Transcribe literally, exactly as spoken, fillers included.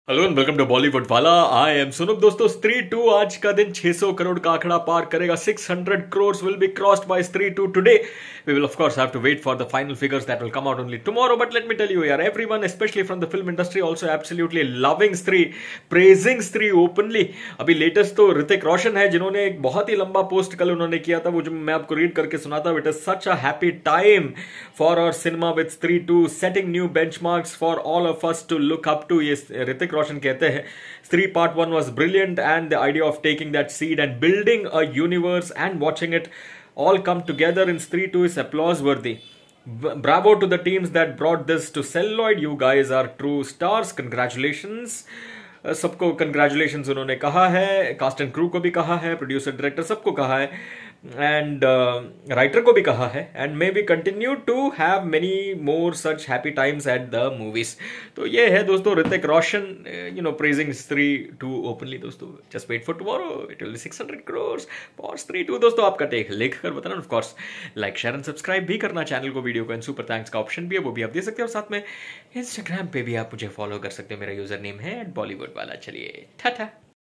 Hello and welcome to Bollywood वाला। I am Sunup. दोस्तों, Stree to आज का दिन छह सौ करोड़ का आंकड़ा पार करेगा। Six hundred crores will be crossed by Stree two today. We will of course have to wait for the final figures that will come out only tomorrow. But let me tell you, यार, everyone, especially from the film industry, also absolutely loving स्त्री, praising Stree openly. अभी latest तो ऋतिक रोशन है, जिन्होंने एक बहुत ही लंबा post कल उन्होंने किया था, वो जो मैं आपको रीड करके सुनाता हूं। It is such a happy time for our cinema with Stree two, setting new benchmarks for all of us to look up to. ये ऋतिक रोशन कहते हैं, Stree part one was brilliant and the idea of taking that seed and building a universe and watching it all come together in Stree two is applause worthy. Bravo to the teams that brought this to celluloid. You guys are true stars. Congratulations. Uh, सबको congratulation उन्होंने कहा है, cast and crew को भी कहा है, producer director सबको कहा है, एंड राइटर को भी कहा है। And may we continue to have many more such happy times at the movies. तो ये है दोस्तों Hrithik Roshan, you know, praising Stree two openly. दोस्तों, just wait for tomorrow, it will be six hundred crores for Stree two. दोस्तों, आपका take लिख कर बताना। Of course like share and subscribe भी करना चैनल को, वीडियो को, एंड सुपर थैंक्स का ऑप्शन भी है, वो भी आप दे सकते हो। और साथ में इंस्टाग्राम पे भी आप मुझे फॉलो कर सकते हो, मेरा यूजर नेम है बॉलीवुड वाला। चलिए, टाटा।